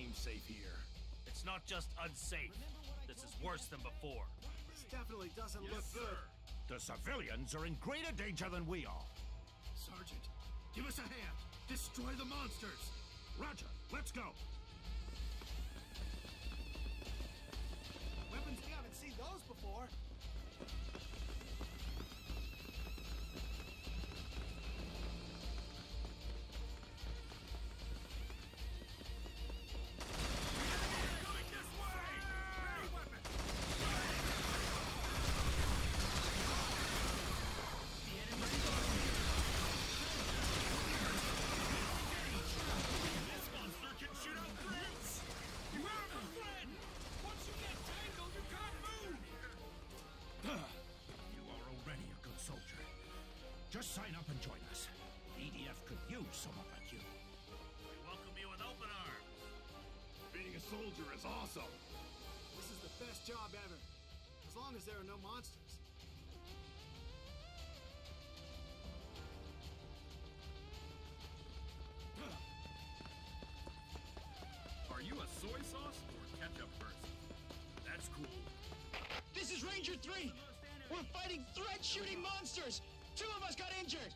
seem safe here. It's not just unsafe. This is worse than before. This definitely doesn't look good. The civilians are in greater danger than we are. Sergeant, give us a hand. Destroy the monsters. Roger, let's go. Weapons, we haven't seen those before. Just sign up and join us. EDF could use someone like you. We welcome you with open arms. Being a soldier is awesome. This is the best job ever. As long as there are no monsters. Are you a soy sauce or ketchup person? That's cool. This is Ranger 3! We're fighting threat-shooting monsters! 2 of us got injured!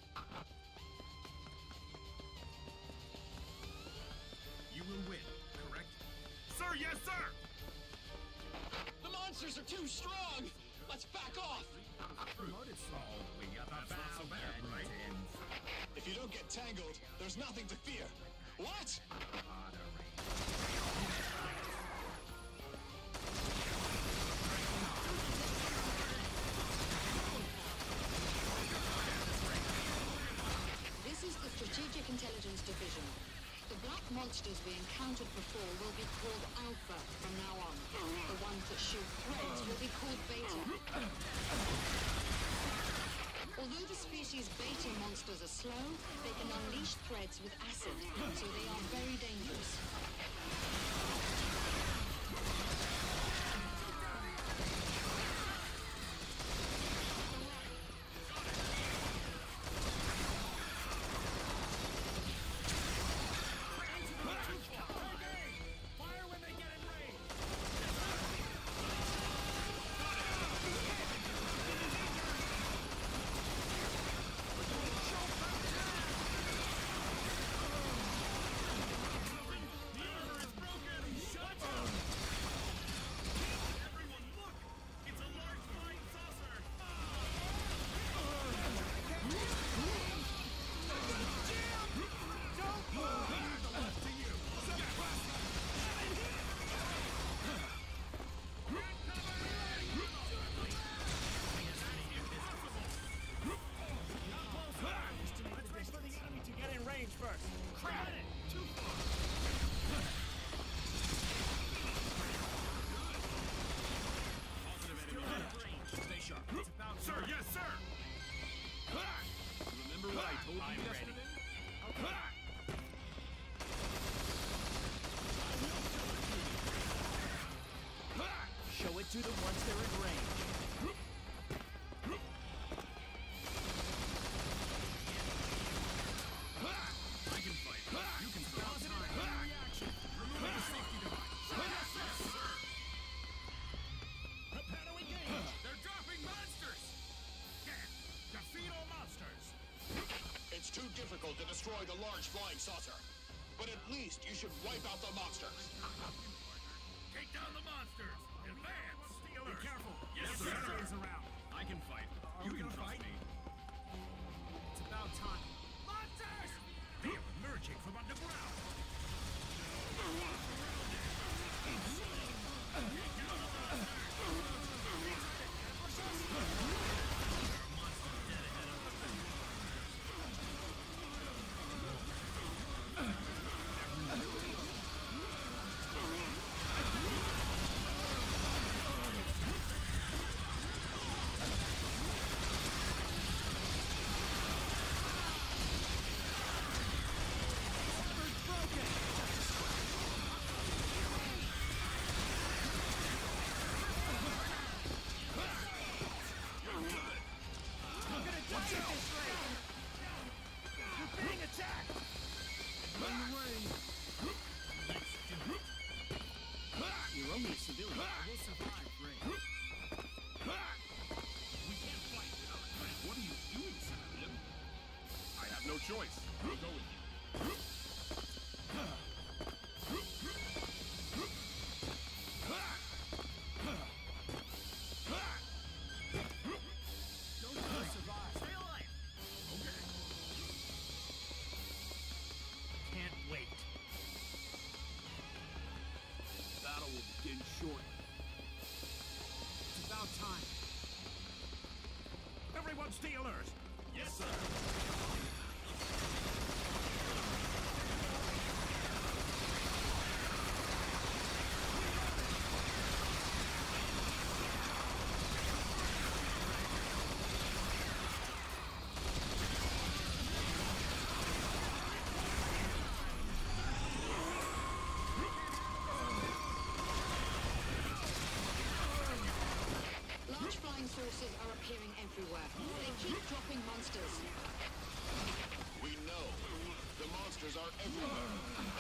You will win, correct? Sir, yes, sir! The monsters are too strong! Let's back off! Promoted slow. We got the That's not so bad, right? If you don't get tangled, there's nothing to fear. What? This is the Strategic Intelligence Division. The black monsters we encountered before will be called Alpha from now on. The ones that shoot threads will be called Beta. Although the species Beta monsters are slow, they can unleash threads with acid, so they are very dangerous. Sir, yes, sir! Remember what I told you yesterday? Okay. Show it to them once they're in range. I can fight. You can throw time. Reaction. Remove the safety device. Yes, sir! Prepare to engage. They're dropping monsters! Defeat all monsters. It's too difficult to destroy the large flying saucer. But at least you should wipe out the monsters. Take down the monsters! Advance! Be careful. Yes, sir! Is around. I can fight. You can trust me. It's about time. Monsters! They are emerging from underground. sources are appearing everywhere. They keep dropping monsters. We know. The monsters are everywhere.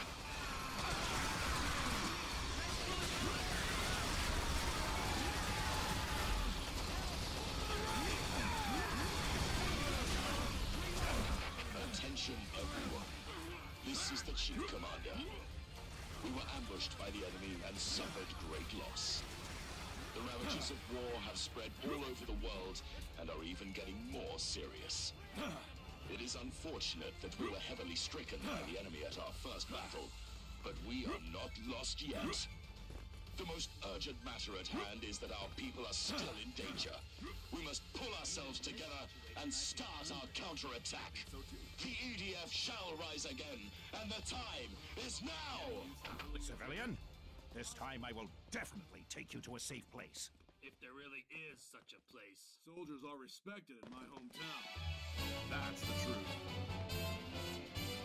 Attention, everyone. This is the Chief Commander. We were ambushed by the enemy and suffered great loss. The ravages of war have spread all over the world and are even getting more serious. It is unfortunate that we were heavily stricken by the enemy at our first battle, but we are not lost yet. The most urgent matter at hand is that our people are still in danger. We must pull ourselves together and start our counterattack. The EDF shall rise again, and the time is now! Civilian, this time I will definitely take you to a safe place. If there really is such a place. Soldiers are respected in my hometown. That's the truth.